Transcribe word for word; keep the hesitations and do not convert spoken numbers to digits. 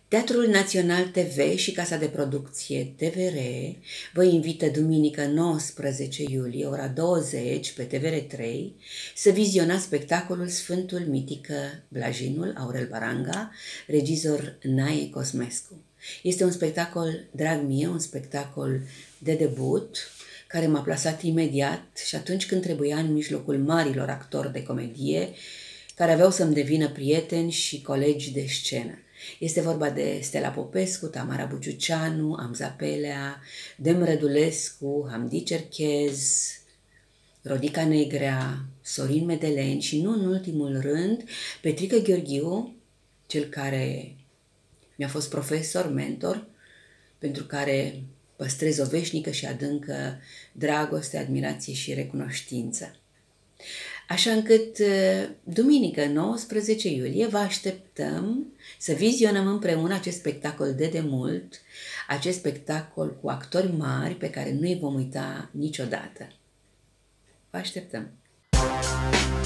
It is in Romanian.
Teatrul Național T V și Casa de Producție T V R vă invită duminică nouăsprezece iulie, ora douăzeci, pe T V R trei, să vizionați spectacolul Sfântul Mitică Blajinul, Aurel Baranga, regizor Nae Cosmescu. Este un spectacol, drag mie, un spectacol de debut, care m-a plasat imediat și atunci când trebuia în mijlocul marilor actori de comedie, care aveau să-mi devină prieteni și colegi de scenă. Este vorba de Stella Popescu, Tamara Buciuceanu, Amza Pelea, Dem Rădulescu, Hamdi Cerchez, Rodica Negrea, Sorin Medeleni și, nu în ultimul rând, Petrică Gheorghiu, cel care mi-a fost profesor, mentor, pentru care păstrez o veșnică și adâncă dragoste, admirație și recunoștință. Așa încât, duminică nouăsprezece iulie, vă așteptăm să vizionăm împreună acest spectacol de demult, acest spectacol cu actori mari pe care nu îi vom uita niciodată. Vă așteptăm!